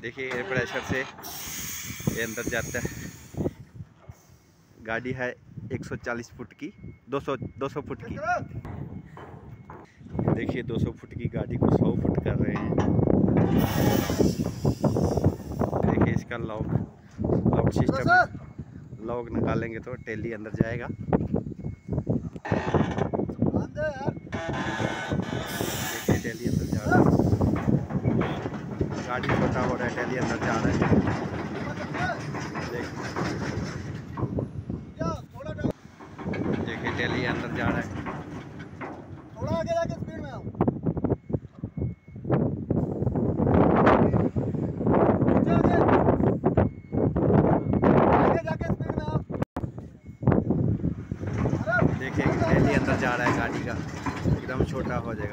देखिए air pressure से ये अंदर जाता है। गाड़ी है 140 फुट की, 200 फुट की। देखिए 200 फुट की गाड़ी को 100 फुट कर रहे हैं। देखिए इसका लॉक सिस्टम है। लॉक निकालेंगे तो टेली अंदर जाएगा। देखिए टेली अंदर जा रहा है। गाड़ी छोटा हो रहा है, टेली अंदर जा रहा है। देखिए टेली अंदर जा रहा है। थोड़ा आगे जाके स्पीड में आओ। देखिए टेली अंदर जा रहा है, गाड़ी का एकदम छोटा हो जाएगा।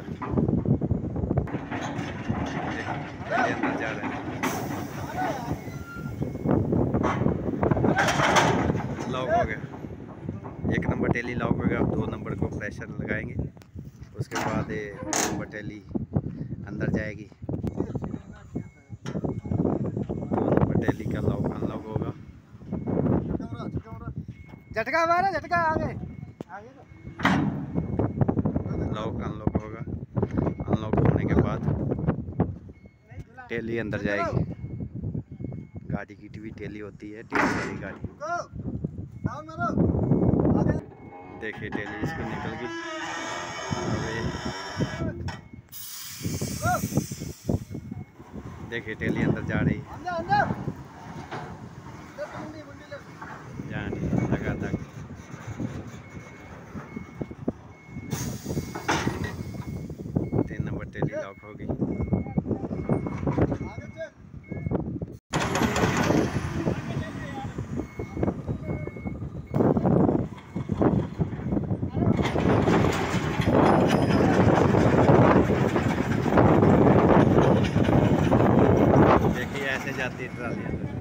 टेली अंदर जा रहा है। लॉक हो गया। 1 नंबर टेली लॉक हो गया। अब 2 नंबर को प्रेशर लगाएंगे, उसके बाद 2 नंबर टेली अंदर जाएगी। 2 नंबर टेली का लॉक अनलॉक होगा। झटका मारा, झटका आगे लॉक अनलॉक होगा। अनलॉक होने के बाद टेली अंदर जाएगी। गाड़ी की टीवी टेली होती है, टेली वाली गाड़ी। देखिए टेली इसको निकल गई। देखिए टेली अंदर जा रही है। जाने लगा तक 3 नंबर टेली लॉक होगी। देखिए ऐसे जाती है ट्राली अंदर।